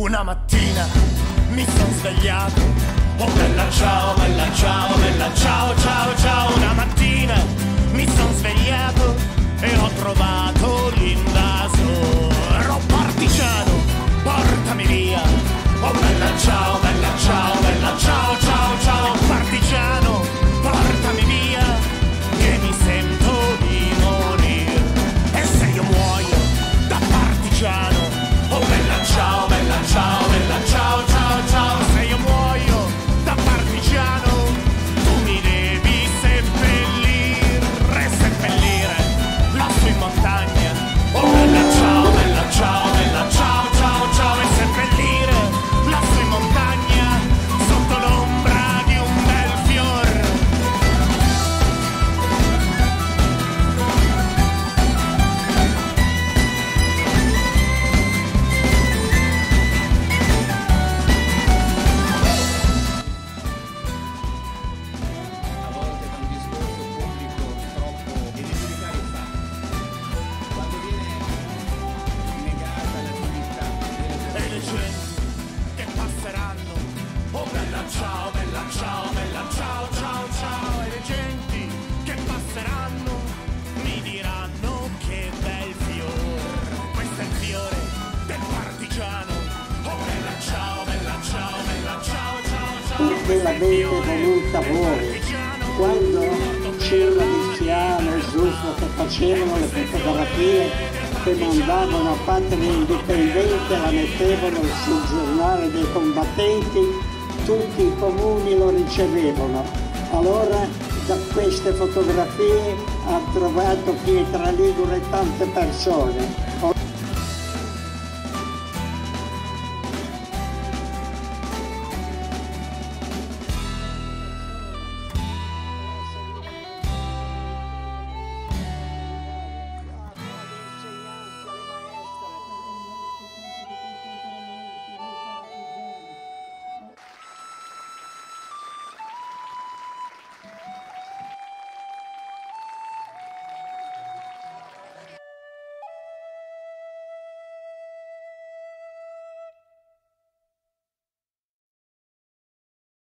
Una mattina mi son svegliato, oh bella ciao, bella ciao, bella ciao, ciao, ciao. Una mattina mi son svegliato e ho trovato l'invasore. Oh partigiano, portami via, oh bella ciao, bella ciao, bella ciao, ciao, ciao. Partigiano, portami via, che mi sento di morire. E se io muoio da partigiano, oh bella ciao, bella ciao, bella ciao, ciao, ciao. Se io muoio da partigiano, tu mi devi seppellire, seppellire lassù in montagna. Oh bella ciao, bella ciao, bella ciao, ciao, ciao. E seppellire lassù in montagna, sotto l'ombra di un bel fior. A volte da un discorso pubblico troppo e di giudicare i fatti. Quando viene negata la dignità E le genti che passeranno, oh bella ciao, bella ciao, bella ciao, ciao, ciao. E le genti che passeranno mi diranno che bel fiore. Questo è il fiore del partigiano. Oh bella ciao, bella ciao, bella ciao, ciao, ciao. Perché l'avete voluta voi? Quando c'era Luciano e Giusto che facevano le fotografie che mandavano a Patria Indipendente, la mettevano sul giornale dei combattenti, tutti i comuni lo ricevevano. Allora da queste fotografie ha trovato Pietra Ligure tante persone.